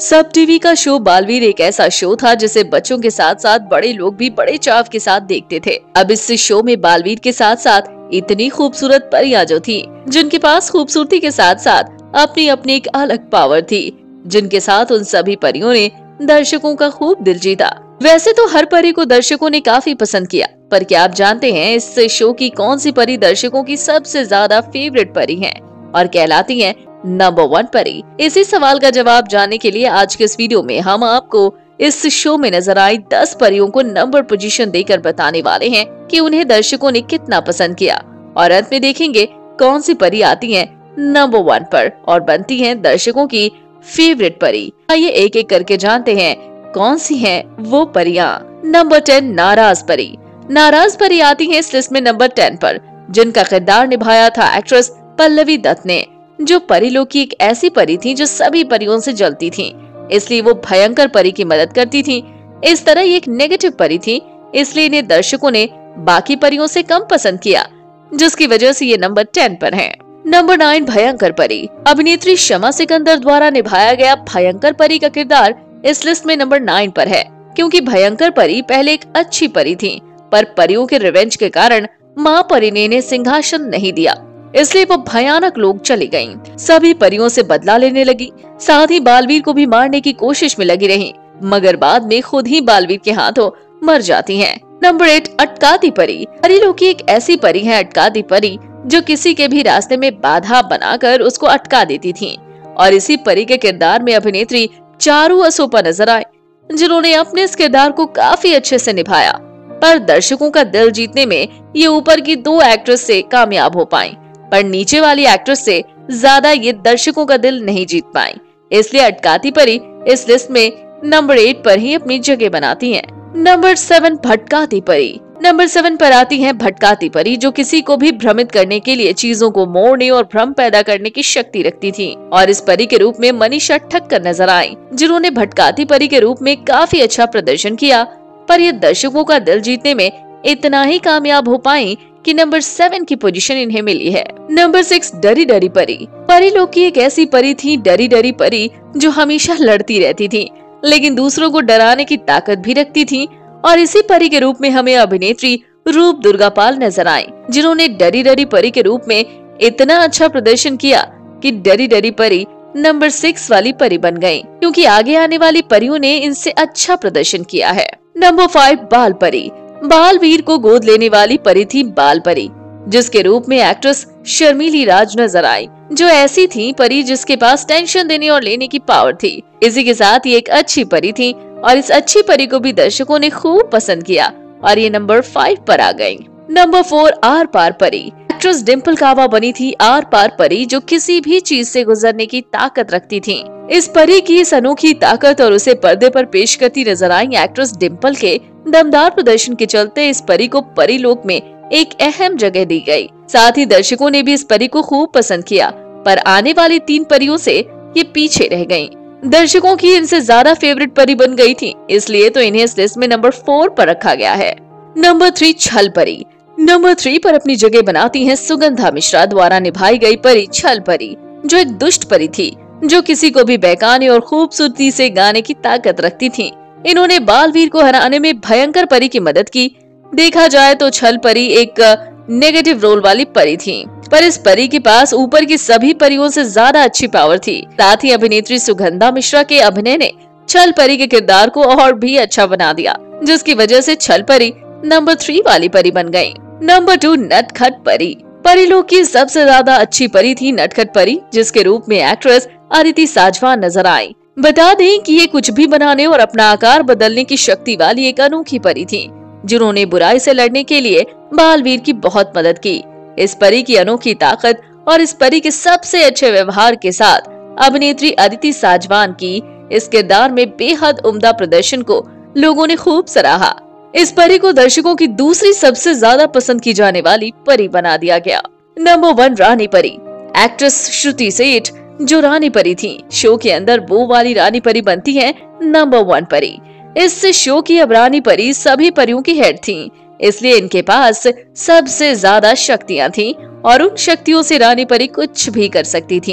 सब टीवी का शो बालवीर एक ऐसा शो था जिसे बच्चों के साथ साथ बड़े लोग भी बड़े चाव के साथ देखते थे। अब इस शो में बालवीर के साथ साथ इतनी खूबसूरत परियां जो थी, जिनके पास खूबसूरती के साथ साथ अपनी अपनी एक अलग पावर थी, जिनके साथ उन सभी परियों ने दर्शकों का खूब दिल जीता। वैसे तो हर परी को दर्शकों ने काफी पसंद किया, पर क्या आप जानते हैं इस शो की कौन सी परी दर्शकों की सबसे ज्यादा फेवरेट परी है और कहलाती है नंबर 1 परी? इसी सवाल का जवाब जानने के लिए आज के इस वीडियो में हम आपको इस शो में नजर आई 10 परियों को नंबर पोजीशन देकर बताने वाले हैं कि उन्हें दर्शकों ने कितना पसंद किया, और अंत में देखेंगे कौन सी परी आती है नंबर 1 पर और बनती है दर्शकों की फेवरेट परी। आइए एक एक करके जानते हैं कौन सी है वो परियां। नंबर 10 नाराज परी। नाराज परी आती है इस लिस्ट में नंबर 10 पर, जिनका किरदार निभाया था एक्ट्रेस पल्लवी दत्त ने, जो परीलोक की एक ऐसी परी थी जो सभी परियों से जलती थी, इसलिए वो भयंकर परी की मदद करती थी। इस तरह ये एक नेगेटिव परी थी, इसलिए इन्हें दर्शकों ने बाकी परियों से कम पसंद किया, जिसकी वजह से ये नंबर 10 पर है। नंबर 9 भयंकर परी। अभिनेत्री शमा सिकंदर द्वारा निभाया गया भयंकर परी का किरदार इस लिस्ट में नंबर 9 पर है, क्योंकि भयंकर परी पहले एक अच्छी परी थी, पर परियों के रिवेंज के कारण माँ परी ने इन्हें सिंहासन नहीं दिया, इसलिए वो भयानक लोग चली गईं। सभी परियों से बदला लेने लगी, साथ ही बालवीर को भी मारने की कोशिश में लगी रही, मगर बाद में खुद ही बालवीर के हाथों मर जाती हैं। नंबर 8 अटकाती परी। परीलोक की एक ऐसी परी है अटकाती परी, जो किसी के भी रास्ते में बाधा बनाकर उसको अटका देती थी, और इसी परी के किरदार में अभिनेत्री चारू असोपा नजर आए, जिन्होंने अपने इस किरदार को काफी अच्छे से निभाया, पर दर्शकों का दिल जीतने में ये ऊपर की 2 एक्ट्रेस से कामयाब हो पाई, पर नीचे वाली एक्ट्रेस से ज्यादा ये दर्शकों का दिल नहीं जीत पाई, इसलिए अटकाती परी इस लिस्ट में नंबर 8 पर ही अपनी जगह बनाती हैं। नंबर 7 भटकाती परी। नंबर 7 पर आती है भटकाती परी, जो किसी को भी भ्रमित करने के लिए चीजों को मोड़ने और भ्रम पैदा करने की शक्ति रखती थी, और इस परी के रूप में मनीषा ठक्कर नजर आई, जिन्होंने भटकाती परी के रूप में काफी अच्छा प्रदर्शन किया, पर ये दर्शकों का दिल जीतने में इतना ही कामयाब हो पाई कि नंबर 7 की पोजीशन इन्हें मिली है। नंबर 6 डरी डरी परी। परीलोक की एक ऐसी परी थी डरी डरी परी, जो हमेशा लड़ती रहती थी, लेकिन दूसरों को डराने की ताकत भी रखती थी, और इसी परी के रूप में हमें अभिनेत्री रूप दुर्गापाल नजर आई, जिन्होंने डरी डरी परी के रूप में इतना अच्छा प्रदर्शन किया कि डरी डरी परी नंबर 6 वाली परी बन गयी, क्योंकि आगे आने वाली परियों ने इनसे अच्छा प्रदर्शन किया है। नंबर 5 बाल परी। बालवीर को गोद लेने वाली परी थी बाल परी, जिसके रूप में एक्ट्रेस शर्मिली राज नजर आई, जो ऐसी थी परी जिसके पास टेंशन देने और लेने की पावर थी। इसी के साथ ये एक अच्छी परी थी, और इस अच्छी परी को भी दर्शकों ने खूब पसंद किया, और ये नंबर 5 पर आ गई। नंबर 4 आर पार परी। एक्ट्रेस डिम्पल कावा बनी थी आर पार परी, जो किसी भी चीज से गुजरने की ताकत रखती थी। इस परी की इस अनोखी ताकत और उसे पर्दे पर पेश करती नजर आई एक्ट्रेस डिम्पल के दमदार प्रदर्शन के चलते इस परी को परीलोक में एक अहम जगह दी गई। साथ ही दर्शकों ने भी इस परी को खूब पसंद किया, पर आने वाली 3 परियों से ये पीछे रह गयीं। दर्शकों की इनसे ज्यादा फेवरेट परी बन गई थी, इसलिए तो इन्हें इस लिस्ट में नंबर 4 पर रखा गया है। नंबर 3 छल परी। नंबर 3 पर अपनी जगह बनाती है सुगंधा मिश्रा द्वारा निभाई गई परी छल परी, जो एक दुष्ट परी थी, जो किसी को भी बहकाने और खूबसूरती से गाने की ताकत रखती थी। इन्होंने बालवीर को हराने में भयंकर परी की मदद की। देखा जाए तो छल परी एक नेगेटिव रोल वाली परी थी, पर इस परी के पास ऊपर की सभी परियों से ज्यादा अच्छी पावर थी। साथ ही अभिनेत्री सुगंधा मिश्रा के अभिनय ने छल परी के किरदार को और भी अच्छा बना दिया, जिसकी वजह से छल परी नंबर 3 वाली परी बन गयी। नंबर 2 नटखट परी। परीलोक की सबसे ज्यादा अच्छी परी थी नटखट परी, जिसके रूप में एक्ट्रेस अदिति साजवान नजर आई। बता दें कि ये कुछ भी बनाने और अपना आकार बदलने की शक्ति वाली एक अनोखी परी थी, जिन्होंने बुराई से लड़ने के लिए बालवीर की बहुत मदद की। इस परी की अनोखी ताकत और इस परी के सबसे अच्छे व्यवहार के साथ अभिनेत्री अदिति साजवान की इस किरदार में बेहद उम्दा प्रदर्शन को लोगों ने खूब सराहा। इस परी को दर्शकों की दूसरी सबसे ज्यादा पसंद की जाने वाली परी बना दिया गया। नंबर 1 रानी परी। एक्ट्रेस श्रुति सेठ जो रानी परी थी, शो के अंदर वो वाली रानी परी बनती है नंबर 1 परी। इस शो की अब रानी परी सभी परियों की हेड थी, इसलिए इनके पास सबसे ज्यादा शक्तियां थी, और उन शक्तियों से रानी परी कुछ भी कर सकती थी।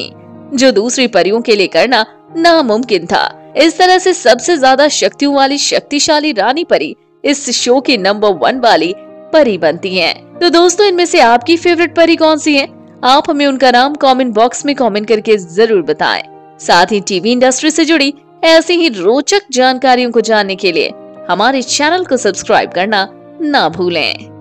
जो दूसरी परियों के लिए करना नामुमकिन था। इस तरह से सबसे ज्यादा शक्तियों वाली शक्तिशाली रानी परी इस शो की नंबर 1 वाली परी बनती हैं। तो दोस्तों, इनमें से आपकी फेवरेट परी कौन सी है? आप हमें उनका नाम कमेंट बॉक्स में कमेंट करके जरूर बताएं। साथ ही टीवी इंडस्ट्री से जुड़ी ऐसी ही रोचक जानकारियों को जानने के लिए हमारे चैनल को सब्सक्राइब करना ना भूलें।